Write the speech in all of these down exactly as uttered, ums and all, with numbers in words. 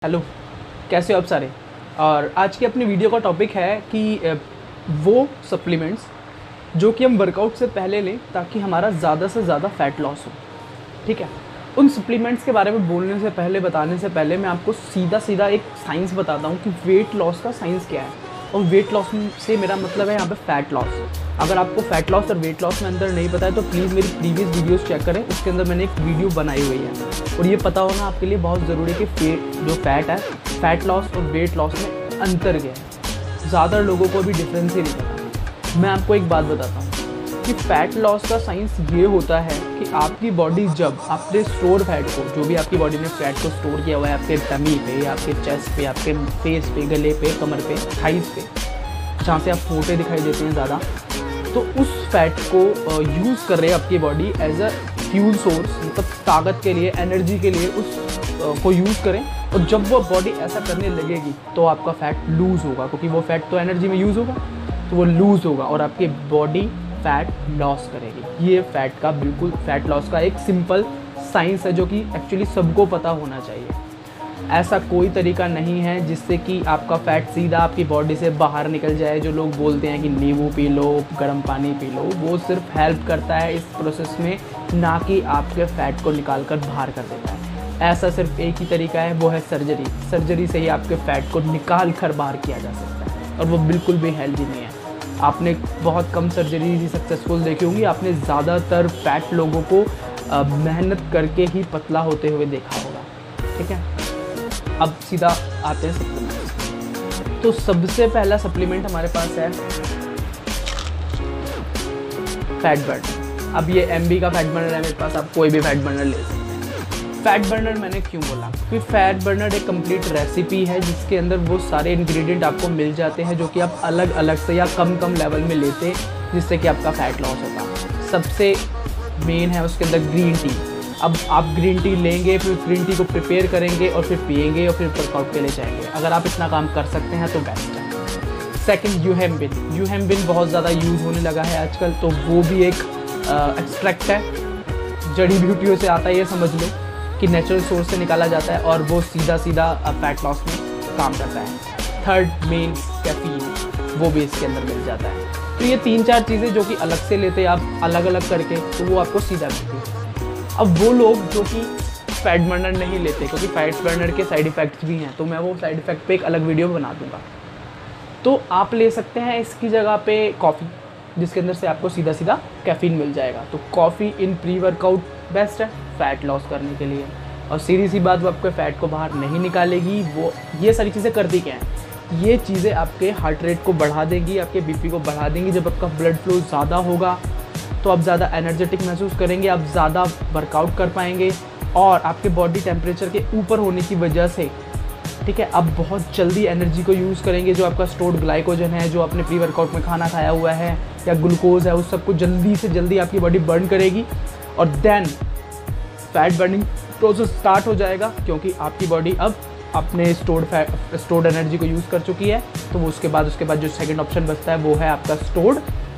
Hello, कैसे हो आप सारे। और आज की अपनी वीडियो का टॉपिक है कि वो सप्लीमेंट्स जो कि हम वर्कआउट से पहले लें ताकि हमारा ज़्यादा से ज़्यादा फ़ैट लॉस हो। ठीक है, उन सप्लीमेंट्स के बारे में बोलने से पहले बताने से पहले मैं आपको सीधा सीधा एक साइंस बताता हूँ कि वेट लॉस का साइंस क्या है। और वेट लॉस से मेरा मतलब है यहाँ पे फ़ैट लॉस। अगर आपको फ़ैट लॉस और वेट लॉस में अंदर नहीं पता है तो प्लीज़ मेरी प्रीवियस वीडियोस चेक करें, उसके अंदर मैंने एक वीडियो बनाई हुई है। और ये पता होना आपके लिए बहुत ज़रूरी है कि फे जो फ़ैट है, फ़ैट लॉस और वेट लॉस में अंतर क्या है। ज़्यादा लोगों को भी डिफरेंस ही नहीं पता। मैं आपको एक बात बताता हूँ कि फ़ैट लॉस का साइंस ये होता है कि आपकी बॉडी जब आपने स्टोर फैट को, जो भी आपकी बॉडी ने फैट को स्टोर किया हुआ है आपके टमी पे, आपके चेस्ट पे, आपके फेस पे, गले पे, कमर पे, थाइस पे, जहाँ से आप मोटे दिखाई देते हैं ज़्यादा, तो उस फैट को यूज़ कर रहे हैं आपकी body as a fuel source, मतलब ताकत के लिए, एनर्जी के लिए उस को यूज़ करें। और जब वो बॉडी ऐसा करने लगेगी तो आपका फ़ैट लूज़ होगा, क्योंकि वो फैट तो एनर्जी में यूज़ होगा, तो वो लूज़ होगा और आपकी बॉडी फैट लॉस करेगी। ये फैट का बिल्कुल फैट लॉस का एक सिंपल साइंस है जो कि एक्चुअली सबको पता होना चाहिए। ऐसा कोई तरीका नहीं है जिससे कि आपका फ़ैट सीधा आपकी बॉडी से बाहर निकल जाए। जो लोग बोलते हैं कि नींबू पी लो, गर्म पानी पी लो, वो सिर्फ हेल्प करता है इस प्रोसेस में, ना कि आपके फ़ैट को निकाल कर बाहर कर देता है। ऐसा सिर्फ एक ही तरीका है, वो है सर्जरी। सर्जरी से ही आपके फ़ैट को निकाल कर बाहर किया जा सकता है और वो बिल्कुल भी हेल्दी नहीं है। आपने बहुत कम सर्जरी सक्सेसफुल देखी होंगी, आपने ज़्यादातर फैट लोगों को मेहनत करके ही पतला होते हुए देखा होगा। ठीक है, अब सीधा आते हैं सप्लीमेंट्स। तो सबसे पहला सप्लीमेंट हमारे पास है फैट बर्नर। अब ये एमबी का फैट बर्नर है मेरे पास, आप कोई भी फैट बर्नर ले सकते हैं। फैट बर्नर मैंने क्यों बोला, क्योंकि फैट बर्नर एक कंप्लीट रेसिपी है जिसके अंदर वो सारे इंग्रेडिएंट आपको मिल जाते हैं जो कि आप अलग अलग से या कम कम लेवल में लेते हैं, जिससे कि आपका फैट लॉस होता। सबसे मेन है उसके अंदर ग्रीन टी। अब आप ग्रीन टी लेंगे, फिर ग्रीन टी को प्रिपेयर करेंगे और फिर पिएंगे और फिर वर्कआउट के लिए जाएंगे। अगर आप इतना काम कर सकते हैं तो बेस्ट है। सेकंड, यूहेम्बिन। यूहेम्बिन बहुत ज़्यादा यूज़ होने लगा है आजकल, तो वो भी एक एक्सट्रैक्ट है, जड़ी बूटियों से आता है, ये समझ लो कि नेचुरल सोर्स से निकाला जाता है और वो सीधा सीधा फैट लॉस में काम करता है। थर्ड मेन, कैफीन, वो भी इसके अंदर मिल जाता है। तो ये तीन चार चीज़ें जो कि अलग से लेते हैं आप अलग अलग करके, तो वो आपको सीधा मिलती है। अब वो लोग जो कि फैट बर्नर नहीं लेते, क्योंकि फैट बर्नर के साइड इफ़ेक्ट्स भी हैं, तो मैं वो साइड इफ़ेक्ट पे एक अलग वीडियो बना दूंगा। तो आप ले सकते हैं इसकी जगह पे कॉफ़ी, जिसके अंदर से आपको सीधा सीधा कैफ़ीन मिल जाएगा। तो coffee in pre workout best है फ़ैट लॉस करने के लिए। और सीधी सी बात, वो आपके फ़ैट को बाहर नहीं निकालेगी। वो ये सारी चीज़ें करती क्या हैं, ये चीज़ें आपके हार्ट रेट को बढ़ा देंगी, आपके बीपी को बढ़ा देंगी। जब आपका ब्लड फ्लो ज़्यादा होगा तो आप ज़्यादा एनर्जेटिक महसूस करेंगे, आप ज़्यादा वर्कआउट कर पाएंगे और आपके बॉडी टेम्परेचर के ऊपर होने की वजह से, ठीक है, आप बहुत जल्दी एनर्जी को यूज़ करेंगे। जो आपका स्टोर्ड ग्लाइकोजन है, जो आपने प्री वर्कआउट में खाना खाया हुआ है या ग्लूकोज है, उस सबको जल्दी से जल्दी आपकी बॉडी बर्न करेगी और then fat burning process start हो जाएगा, क्योंकि आपकी बॉडी अब अपने स्टोर्ड फैट स्टोर्ड एनर्जी को यूज़ कर चुकी है। तो वो उसके बाद उसके बाद जो सेकंड ऑप्शन बचता है वो है आपका स्टोर्ड,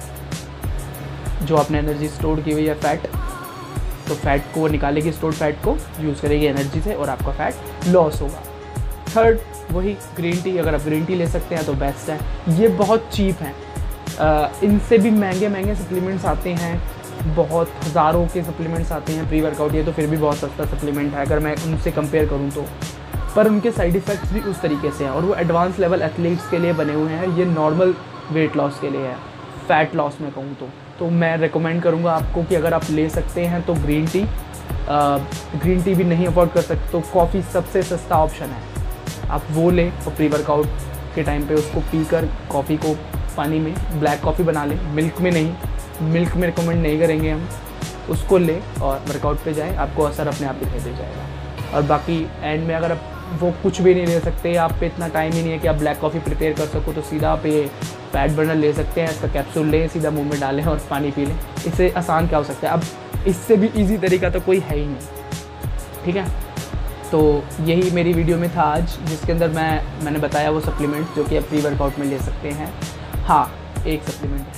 जो आपने एनर्जी स्टोर की हुई है फैट, तो फैट को वो निकालेगी, स्टोर्ड फैट को यूज़ करेगी एनर्जी से और आपका फैट लॉस होगा। थर्ड, वही ग्रीन टी। अगर आप ग्रीन टी ले सकते हैं तो बेस्ट है। ये बहुत चीप हैं, इनसे भी महंगे महंगे सप्लीमेंट्स आते हैं, बहुत हज़ारों के सप्लीमेंट्स आते हैं प्री वर्कआउट। ये तो फिर भी बहुत सस्ता सप्लीमेंट है अगर मैं उनसे कंपेयर करूँ तो, पर उनके साइड इफ़ेक्ट्स भी उस तरीके से हैं और वो एडवांस लेवल एथलीट्स के लिए बने हुए हैं। ये नॉर्मल वेट लॉस के लिए है, फ़ैट लॉस में कहूँ तो तो मैं रेकमेंड करूँगा आपको कि अगर आप ले सकते हैं तो ग्रीन टी। ग्रीन टी भी नहीं अफोर्ड कर सकते तो कॉफ़ी सबसे सस्ता ऑप्शन है, आप वो लें और प्री वर्कआउट के टाइम पे उसको पीकर कॉफ़ी को पानी में ब्लैक कॉफ़ी बना लें, मिल्क में नहीं, मिल्क में रिकमेंड नहीं करेंगे हम, उसको लें और वर्कआउट पे जाएं, आपको असर अपने आप दिखाई दे जाएगा। और बाकी एंड में अगर आप वो कुछ भी नहीं ले सकते, आप पे इतना टाइम ही नहीं है कि आप ब्लैक कॉफ़ी प्रिपेयर कर सको, तो सीधा आप ये फैट बर्नर ले सकते हैं। इसका कैप्सूल लें, सीधा मुंह में डालें और पानी पी लें। इससे आसान क्या हो सकता है, अब इससे भी इजी तरीका तो कोई है ही नहीं। ठीक है, तो यही मेरी वीडियो में था आज, जिसके अंदर मैं मैंने बताया वो सप्लीमेंट्स जो कि आप प्री वर्कआउट में ले सकते हैं। हाँ, एक सप्लीमेंट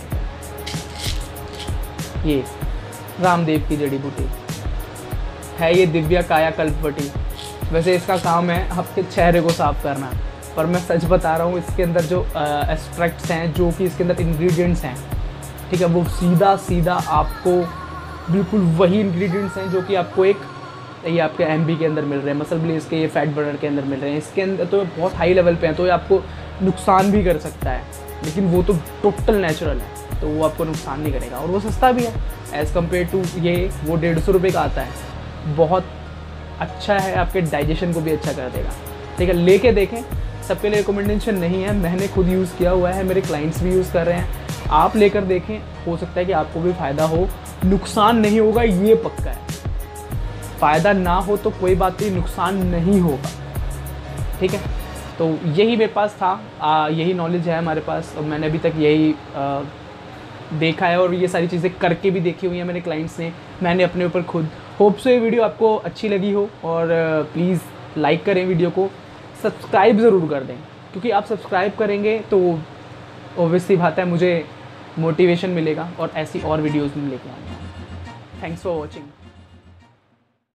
है ये रामदेव की जड़ी बूटी है, ये दिव्या काया कल्पवटी। वैसे इसका काम है आपके चेहरे को साफ़ करना, पर मैं सच बता रहा हूँ इसके अंदर जो एक्सट्रैक्ट्स हैं, जो कि इसके अंदर इंग्रेडिएंट्स हैं, ठीक है, वो सीधा सीधा आपको बिल्कुल वही इंग्रेडिएंट्स हैं जो कि आपको एक ये आपके एमबी के अंदर मिल रहे हैं, मसल ब्लेज के, ये फैट बर्नर के अंदर मिल रहे हैं। इसके अंदर तो बहुत हाई लेवल पे हैं, तो ये आपको नुकसान भी कर सकता है, लेकिन वो तो टोटल नेचुरल है, तो वो आपको नुकसान नहीं करेगा, और वो सस्ता भी है एज़ कम्पेयर टू ये, वो डेढ़ सौ रुपये का आता है, बहुत अच्छा है, आपके डाइजेशन को भी अच्छा कर देगा, ठीक है। लेके देखें, सबके लिए रिकमेंडेशन नहीं है, मैंने खुद यूज़ किया हुआ है, मेरे क्लाइंट्स भी यूज़ कर रहे हैं, आप लेकर देखें, हो सकता है कि आपको भी फ़ायदा हो, नुकसान नहीं होगा ये पक्का है। फ़ायदा ना हो तो कोई बात नहीं, नुकसान नहीं होगा, ठीक है। तो यही मेरे पास था, आ, यही नॉलेज है हमारे पास, और मैंने अभी तक यही आ, देखा है, और ये सारी चीज़ें करके भी देखी हुई हैं मेरे क्लाइंट्स ने, मैंने अपने ऊपर खुद। होप सो ये वीडियो आपको अच्छी लगी हो, और प्लीज़ लाइक करें वीडियो को, सब्सक्राइब ज़रूर कर दें, क्योंकि आप सब्सक्राइब करेंगे तो ऑब्वियसली बात है मुझे मोटिवेशन मिलेगा, और ऐसी और वीडियोज़ में लेके आऊँगा। Thanks for watching.